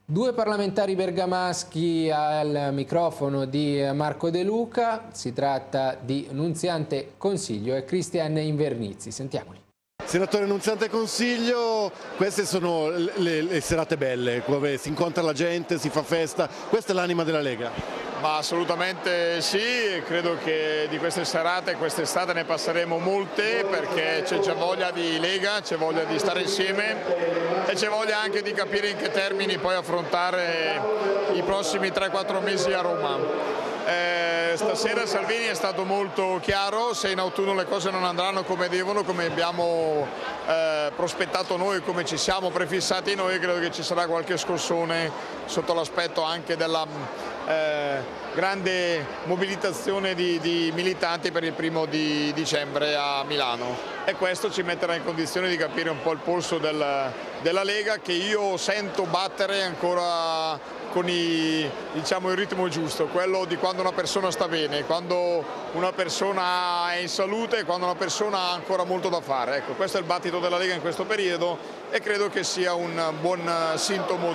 Due parlamentari bergamaschi al microfono di Marco De Luca, si tratta di Nunziante Consiglio e Cristian Invernizzi. Sentiamoli. Senatore Nunziante Consiglio, queste sono le serate belle, dove si incontra la gente, si fa festa, questa è l'anima della Lega. Ma assolutamente sì, credo che di queste serate quest'estate ne passeremo molte perché c'è già voglia di Lega, c'è voglia di stare insieme e c'è voglia anche di capire in che termini poi affrontare i prossimi 3-4 mesi a Roma. Stasera Salvini è stato molto chiaro: se in autunno le cose non andranno come devono, come abbiamo prospettato noi, come ci siamo prefissati noi, credo che ci sarà qualche scossone sotto l'aspetto anche della grande mobilitazione di militanti per il 1° dicembre a Milano, e questo ci metterà in condizione di capire un po' il polso della Lega, che io sento battere ancora con il ritmo giusto, quello di quando una persona sta bene, quando una persona è in salute, quando una persona ha ancora molto da fare. Ecco, questo è il battito della Lega in questo periodo e credo che sia un buon sintomo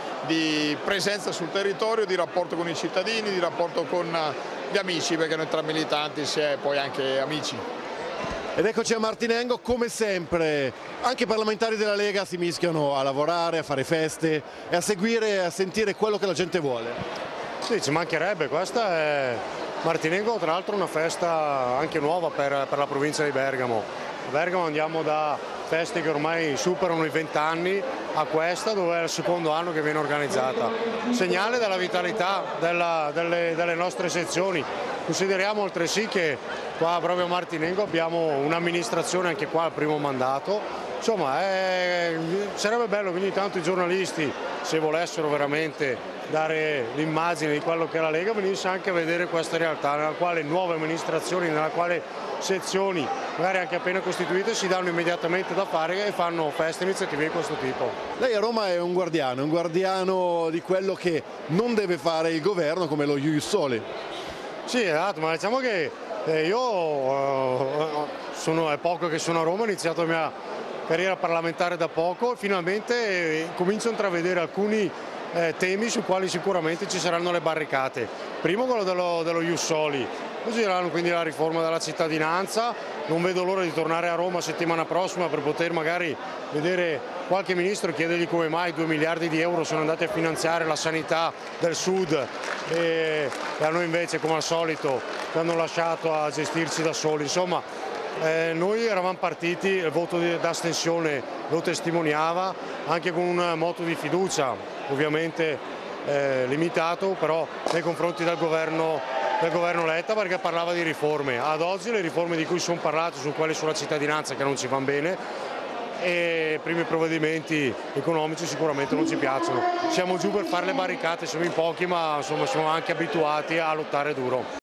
di presenza sul territorio, di rapporto con i cittadini, di rapporto con gli amici, perché noi tra militanti si è poi anche amici. Ed eccoci a Martinengo, come sempre, anche i parlamentari della Lega si mischiano a lavorare, a fare feste e a seguire e a sentire quello che la gente vuole. Sì, ci mancherebbe, questa è Martinengo, tra l'altro una festa anche nuova per la provincia di Bergamo. A Bergamo andiamo da feste che ormai superano i 20 anni a questa, dove è il secondo anno che viene organizzata. Segnale della vitalità delle nostre sezioni. Consideriamo altresì che qua proprio a Martinengo abbiamo un'amministrazione anche qua al primo mandato. Insomma, sarebbe bello che ogni tanto i giornalisti, se volessero veramente dare l'immagine di quello che è la Lega, venisse anche a vedere questa realtà nella quale nuove amministrazioni, nella quale sezioni, magari anche appena costituite, si danno immediatamente da fare e fanno feste e iniziative di questo tipo. Lei a Roma è un guardiano di quello che non deve fare il governo, come lo Ius Soli. Sì, esatto, ma diciamo che io è poco che sono a Roma, ho iniziato la mia carriera parlamentare da poco e finalmente comincio a intravedere alcuni temi su quali sicuramente ci saranno le barricate. Primo quello dello Ius Soli, poi ci saranno quindi la riforma della cittadinanza. Non vedo l'ora di tornare a Roma settimana prossima per poter magari vedere qualche ministro e chiedergli come mai 2 miliardi di euro sono andati a finanziare la sanità del sud e a noi invece, come al solito, ci hanno lasciato a gestirci da soli. Insomma, noi eravamo partiti, il voto d'astensione lo testimoniava, anche con un moto di fiducia, ovviamente limitato, però nei confronti del governo Letta, perché parlava di riforme. Ad oggi le riforme di cui sono parlato sono quelle sulla cittadinanza, che non ci vanno bene, e i primi provvedimenti economici sicuramente non ci piacciono. Siamo giù per fare le barricate, siamo in pochi, ma insomma siamo anche abituati a lottare duro.